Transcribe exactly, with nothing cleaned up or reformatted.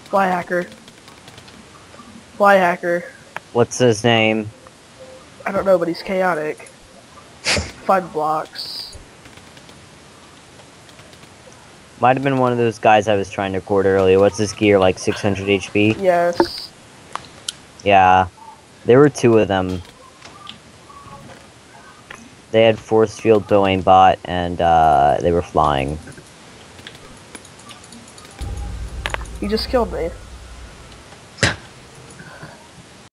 Fly hacker. Fly hacker. What's his name? I don't know, but he's chaotic. Five blocks. Might have been one of those guys I was trying to record earlier. What's his gear, like six hundred H P? Yes. Yeah. There were two of them. They had force field bow aim bot, and uh, they were flying. He just killed me.